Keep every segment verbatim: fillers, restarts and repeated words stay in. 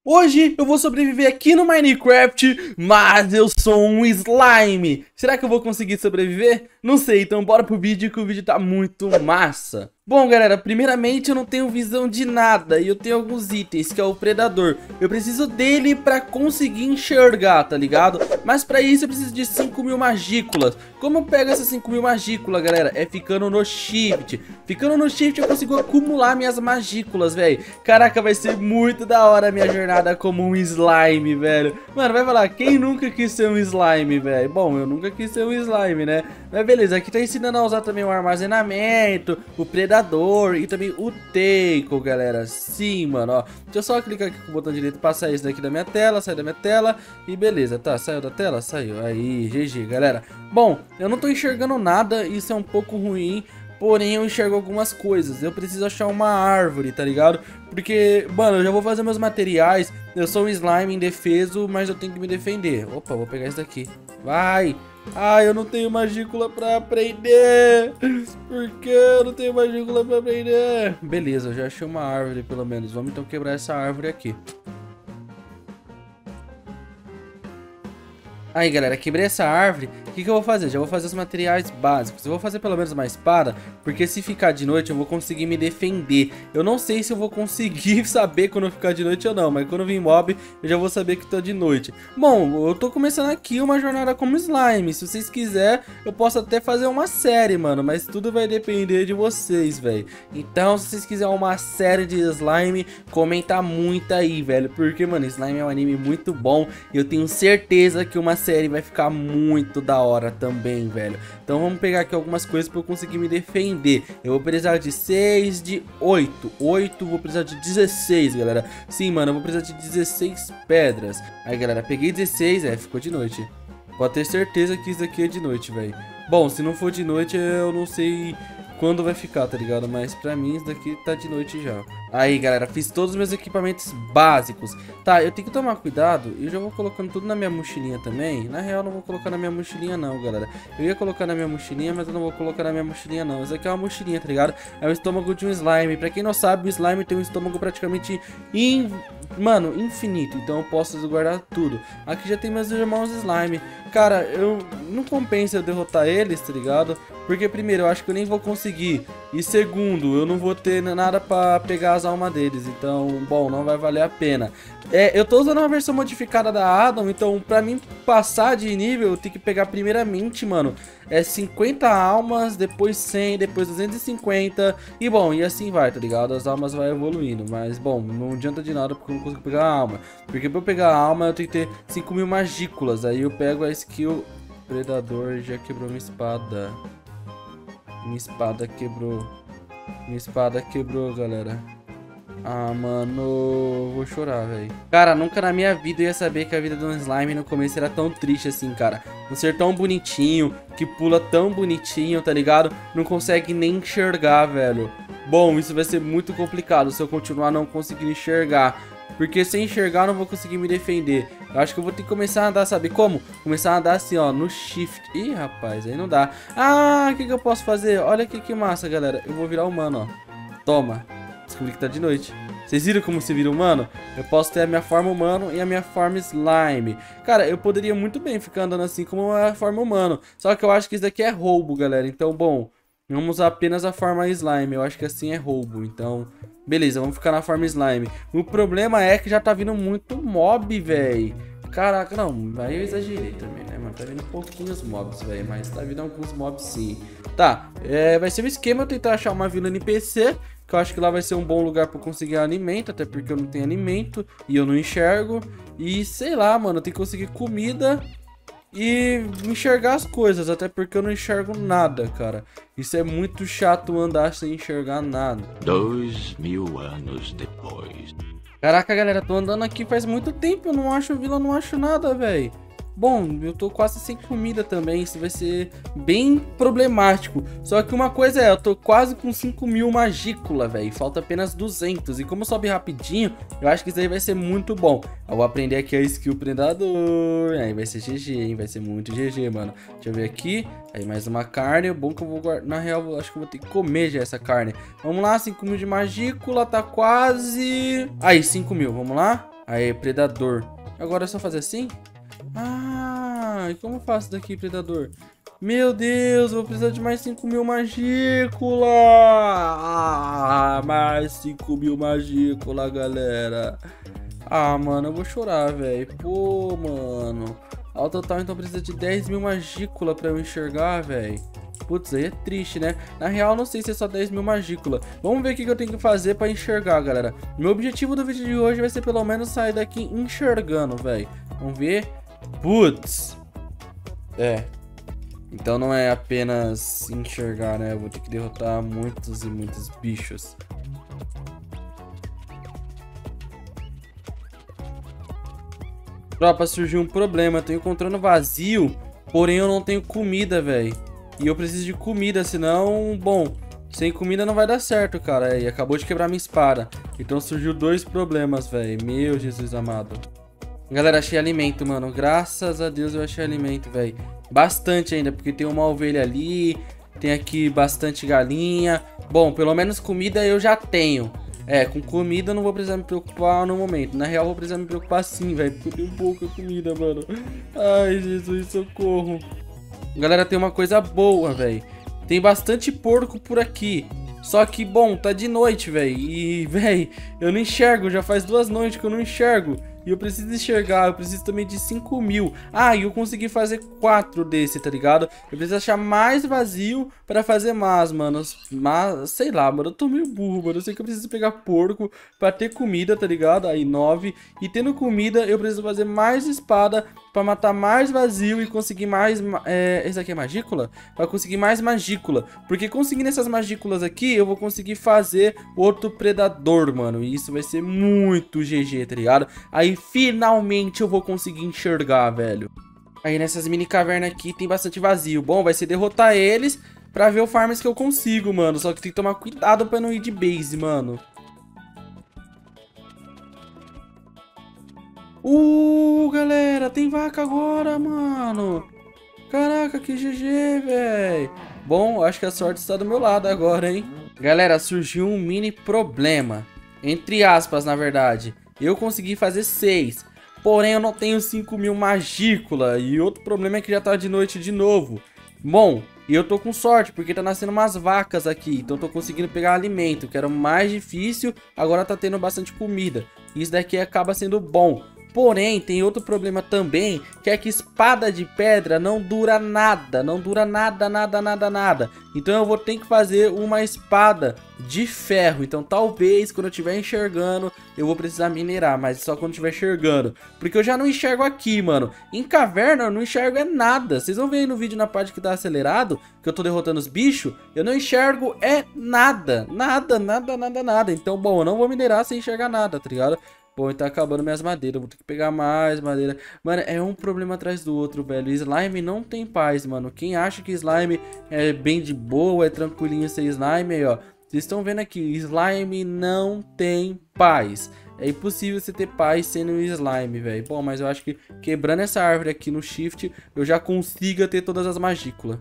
Hoje eu vou sobreviver aqui no Minecraft, mas eu sou um slime. Será que eu vou conseguir sobreviver? Não sei, então bora pro vídeo que o vídeo tá muito massa. Bom, galera, primeiramente eu não tenho visão de nada e eu tenho alguns itens, que é o predador. Eu preciso dele pra conseguir enxergar, tá ligado? Mas pra isso eu preciso de cinco mil magículas. Como eu pego essas cinco mil magículas, galera? É ficando no shift. Ficando no shift eu consigo acumular minhas magículas, velho. Caraca, vai ser muito da hora a minha jornada como um slime, velho. Mano, vai falar, quem nunca quis ser um slime, velho? Bom, eu nunca quis ser um slime, né? Mas beleza, aqui tá ensinando a usar também o armazenamento, o predador e também o Tackle, galera. Sim, mano, ó. Deixa eu só clicar aqui com o botão direito pra sair isso daqui da minha tela, sair da minha tela e beleza, tá, saiu da tela? Saiu, aí, G G, galera. Bom, eu não tô enxergando nada, isso é um pouco ruim, porém eu enxergo algumas coisas. Eu preciso achar uma árvore, tá ligado? Porque, mano, eu já vou fazer meus materiais. Eu sou um slime indefeso, mas eu tenho que me defender. Opa, vou pegar isso daqui. Vai! Ah, eu não tenho magícula pra aprender. Por que eu não tenho magícula pra aprender? Beleza, eu já achei uma árvore pelo menos. Vamos então quebrar essa árvore aqui. Aí, galera, quebrei essa árvore. O que que eu vou fazer? Já vou fazer os materiais básicos. Eu vou fazer pelo menos uma espada, porque se ficar de noite eu vou conseguir me defender. Eu não sei se eu vou conseguir saber quando eu ficar de noite ou não, mas quando vir mob eu já vou saber que tô de noite. Bom, eu tô começando aqui uma jornada como slime. Se vocês quiserem, eu posso até fazer uma série, mano, mas tudo vai depender de vocês, velho. Então, se vocês quiserem uma série de slime, comenta muito aí, velho, porque, mano, slime é um anime muito bom e eu tenho certeza que uma série vai ficar muito da hora também, velho. Então vamos pegar aqui algumas coisas pra eu conseguir me defender. Eu vou precisar de seis, de oito. oito, vou precisar de dezesseis, galera. Sim, mano, eu vou precisar de dezesseis pedras. Aí, galera, peguei dezesseis, é, ficou de noite. Pode ter certeza que isso aqui é de noite, velho. Bom, se não for de noite, eu não sei quando vai ficar, tá ligado? Mas pra mim isso daqui tá de noite já. Aí, galera, fiz todos os meus equipamentos básicos. Tá, eu tenho que tomar cuidado. Eu já vou colocando tudo na minha mochilinha também. Na real, não vou colocar na minha mochilinha não, galera. Eu ia colocar na minha mochilinha, mas eu não vou colocar na minha mochilinha não. Isso aqui é uma mochilinha, tá ligado? É o estômago de um slime. Pra quem não sabe, o slime tem um estômago praticamente in... Mano, infinito. Então eu posso guardar tudo. Aqui já tem meus irmãos slime. Cara, eu não compensa eu derrotar eles, tá ligado? Porque primeiro, eu acho que eu nem vou conseguir. E segundo, eu não vou ter nada pra pegar as almas deles. Então, bom, não vai valer a pena. É, eu tô usando uma versão modificada da Adam. Então, pra mim passar de nível, eu tenho que pegar primeiramente, mano, é cinquenta almas, depois cem, depois duzentos e cinquenta. E bom, e assim vai, tá ligado? As almas vai evoluindo. Mas, bom, não adianta de nada porque eu não consigo pegar a alma. Porque pra eu pegar a alma, eu tenho que ter cinco mil magículas. Aí eu pego a skill predador, já quebrou minha espada. Minha espada quebrou. Minha espada quebrou, galera. Ah, mano, vou chorar, velho. Cara, nunca na minha vida eu ia saber que a vida de um slime no começo era tão triste assim, cara. Um ser tão bonitinho, que pula tão bonitinho, tá ligado? Não consegue nem enxergar, velho. Bom, isso vai ser muito complicado se eu continuar não conseguindo enxergar. Porque sem enxergar eu não vou conseguir me defender. Eu acho que eu vou ter que começar a andar, sabe como? Começar a andar assim, ó, no shift. Ih, rapaz, aí não dá. Ah, o que que eu posso fazer? Olha aqui que massa, galera. Eu vou virar humano, ó. Toma. Descobri que tá de noite. Vocês viram como se vira humano? Eu posso ter a minha forma humano e a minha forma slime. Cara, eu poderia muito bem ficar andando assim como a forma humano. Só que eu acho que isso daqui é roubo, galera. Então, bom, vamos usar apenas a forma slime. Eu acho que assim é roubo, então... Beleza, vamos ficar na forma slime. O problema é que já tá vindo muito mob, velho. Caraca, não, aí eu exagerei também, né, mano? Tá vindo pouquinhos mobs, velho, mas tá vindo alguns mobs sim. Tá, é, vai ser um esquema eu tentar achar uma vila N P C, que eu acho que lá vai ser um bom lugar pra eu conseguir alimento, até porque eu não tenho alimento e eu não enxergo. E sei lá, mano, eu tenho que conseguir comida e enxergar as coisas, até porque eu não enxergo nada, cara. Isso é muito chato andar sem enxergar nada. Dois mil anos depois. Caraca, galera, tô andando aqui faz muito tempo, eu não acho vila, não acho nada, velho. Bom, eu tô quase sem comida também, isso vai ser bem problemático. Só que uma coisa é, eu tô quase com cinco mil magícula, velho, falta apenas duzentos. E como sobe rapidinho, eu acho que isso aí vai ser muito bom. Eu vou aprender aqui a skill predador, aí vai ser G G, hein, vai ser muito G G, mano. Deixa eu ver aqui, aí mais uma carne, bom que eu vou guardar, na real, eu acho que eu vou ter que comer já essa carne. Vamos lá, cinco mil de magícula, tá quase... Aí, cinco mil, vamos lá. Aí, predador. Agora é só fazer assim? Ah, e como eu faço daqui, predador? Meu Deus, eu vou precisar de mais cinco mil magícola. Ah, mais cinco mil magícola, galera. Ah, mano, eu vou chorar, velho. Pô, mano. Ao total, então, precisa de dez mil magícola pra eu enxergar, velho. Putz, aí é triste, né? Na real, não sei se é só dez mil magícola. Vamos ver o que eu tenho que fazer pra enxergar, galera. Meu objetivo do vídeo de hoje vai ser pelo menos sair daqui enxergando, velho. Vamos ver. Putz. É. Então não é apenas enxergar, né? Eu vou ter que derrotar muitos e muitos bichos. Tropa, surgiu um problema. Eu tô encontrando vazio, porém eu não tenho comida, velho. E eu preciso de comida, senão... Bom, sem comida não vai dar certo, cara. E acabou de quebrar minha espada. Então surgiu dois problemas, velho. Meu Jesus amado. Galera, achei alimento, mano. Graças a Deus eu achei alimento, velho. Bastante ainda, porque tem uma ovelha ali. Tem aqui bastante galinha. Bom, pelo menos comida eu já tenho. É, com comida eu não vou precisar me preocupar no momento. Na real, eu vou precisar me preocupar sim, velho. Porque eu tenho pouca comida, mano. Ai, Jesus, socorro. Galera, tem uma coisa boa, velho. Tem bastante porco por aqui. Só que, bom, tá de noite, velho. E, velho, eu não enxergo. Já faz duas noites que eu não enxergo. E eu preciso enxergar, eu preciso também de cinco mil. Ah, e eu consegui fazer quatro desse, tá ligado? Eu preciso achar mais vazio pra fazer mais, mano. Mas, sei lá, mano, eu tô meio burro, mano. Eu sei que eu preciso pegar porco pra ter comida, tá ligado? Aí, nove. E tendo comida, eu preciso fazer mais espada pra matar mais vazio e conseguir mais... É, esse aqui é magícola? Pra conseguir mais magícola. Porque conseguindo essas magícolas aqui, eu vou conseguir fazer outro predador, mano. E isso vai ser muito G G, tá ligado? Aí, finalmente eu vou conseguir enxergar, velho. Aí nessas mini cavernas aqui tem bastante vazio. Bom, vai ser derrotar eles pra ver o farms que eu consigo, mano. Só que tem que tomar cuidado pra não ir de base, mano. Uh, galera, tem vaca agora, mano. Caraca, que G G, velho. Bom, acho que a sorte está do meu lado agora, hein. Galera, surgiu um mini problema. Entre aspas, na verdade. Eu consegui fazer seis, porém eu não tenho cinco mil magícola. E outro problema é que já tá de noite de novo. Bom, e eu tô com sorte, porque tá nascendo umas vacas aqui. Então eu tô conseguindo pegar alimento, que era o mais difícil. Agora tá tendo bastante comida. Isso daqui acaba sendo bom. Porém, tem outro problema também, que é que espada de pedra não dura nada. Não dura nada, nada, nada, nada. Então eu vou ter que fazer uma espada de ferro. Então talvez quando eu estiver enxergando, eu vou precisar minerar. Mas só quando eu estiver enxergando. Porque eu já não enxergo aqui, mano. Em caverna eu não enxergo é nada. Vocês vão ver aí no vídeo na parte que tá acelerado, que eu tô derrotando os bichos. Eu não enxergo é nada. Nada, nada, nada, nada. Então, bom, eu não vou minerar sem enxergar nada, tá ligado? Bom, tá acabando minhas madeiras. Vou ter que pegar mais madeira. Mano, é um problema atrás do outro, velho. Slime não tem paz, mano. Quem acha que slime é bem de boa, é tranquilinho ser slime, aí, ó. Vocês estão vendo aqui, slime não tem paz. É impossível você ter paz sendo slime, velho. Bom, mas eu acho que quebrando essa árvore aqui no shift, eu já consigo ter todas as magículas.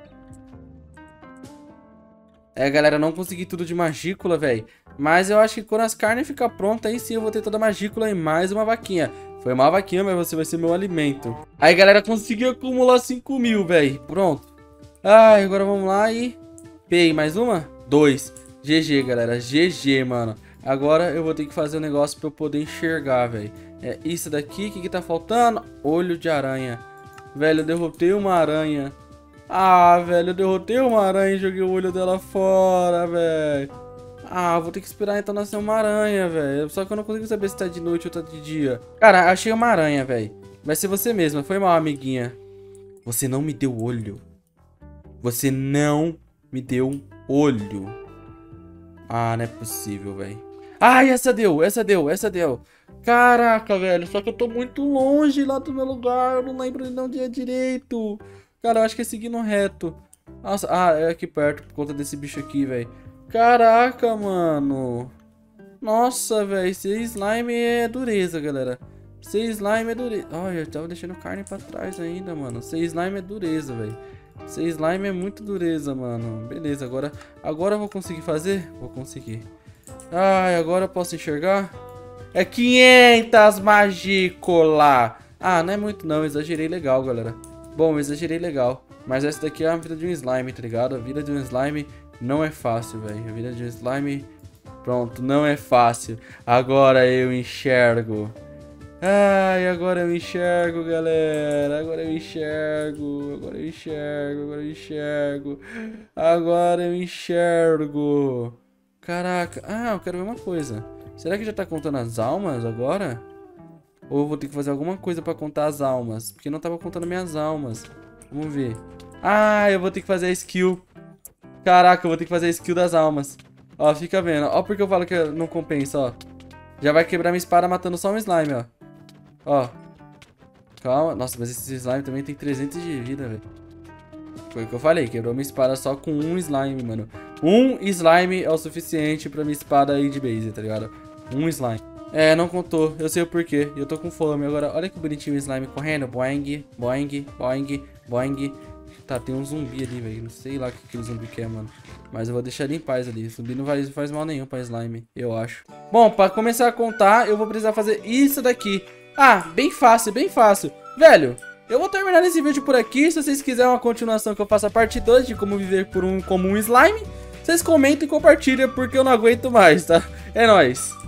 É, galera, não consegui tudo de magícula, velho. Mas eu acho que quando as carnes ficar prontas, aí sim eu vou ter toda a magícula e mais uma vaquinha. Foi uma vaquinha, mas você vai ser meu alimento. Aí, galera, consegui acumular cinco mil, velho. Pronto. Ai, agora vamos lá e... Peguei mais uma? Dois. G G, galera. G G, mano. Agora eu vou ter que fazer um negócio pra eu poder enxergar, velho. É isso daqui. O que que tá faltando? Olho de aranha. Velho, eu derrotei uma aranha. Ah, velho, eu derrotei uma aranha e joguei o olho dela fora, velho. Ah, vou ter que esperar então nascer uma aranha, velho. Só que eu não consigo saber se tá de noite ou tá de dia. Cara, achei uma aranha, velho. Vai ser você mesma. Foi mal, amiguinha. Você não me deu olho. Você não me deu olho. Ah, não é possível, velho. Ai, essa deu, essa deu, essa deu. Caraca, velho. Só que eu tô muito longe lá do meu lugar. Eu não lembro de onde é direito. Cara, eu acho que é seguindo reto. Nossa, ah, é aqui perto por conta desse bicho aqui, velho. Caraca, mano. Nossa, velho. Ser slime é dureza, galera. Ser slime é dureza. Olha, eu tava deixando carne pra trás ainda, mano. Ser slime é dureza, velho. Ser slime é muito dureza, mano. Beleza, agora, agora eu vou conseguir fazer? Vou conseguir. Ai, agora eu posso enxergar? É quinhentas magícola. Ah, não é muito não, exagerei legal, galera. Bom, exagerei legal. Mas essa daqui é a vida de um slime, tá ligado? A vida de um slime não é fácil, velho. A vida de um slime, pronto, não é fácil. Agora eu enxergo. Ai, agora eu enxergo, galera. Agora eu enxergo. Agora eu enxergo. Agora eu enxergo. Agora eu enxergo. Caraca. Ah, eu quero ver uma coisa. Será que já tá contando as almas agora? Ou eu vou ter que fazer alguma coisa pra contar as almas? Porque não tava contando minhas almas. Vamos ver. Ah, eu vou ter que fazer a skill. Caraca, eu vou ter que fazer a skill das almas. Ó, fica vendo. Ó, porque eu falo que não compensa, ó. Já vai quebrar minha espada matando só um slime, ó. Ó. Calma. Nossa, mas esse slime também tem trezentos de vida, velho. Foi o que eu falei. Quebrou minha espada só com um slime, mano. Um slime é o suficiente pra minha espada ir de base, tá ligado? Um slime. É, não contou. Eu sei o porquê. E eu tô com fome. Agora, olha que bonitinho o slime correndo. Boing, boing, boing, boing. Tá, tem um zumbi ali, velho. Não sei lá o que aquele zumbi quer, mano. Mas eu vou deixar ele em paz ali. O zumbi não vai, faz mal nenhum pra slime, eu acho. Bom, pra começar a contar, eu vou precisar fazer isso daqui. Ah, bem fácil, bem fácil. Velho, eu vou terminar esse vídeo por aqui. Se vocês quiserem uma continuação que eu faça a parte dois de como viver por um, como um slime, vocês comentem e compartilhem porque eu não aguento mais, tá? É nóis.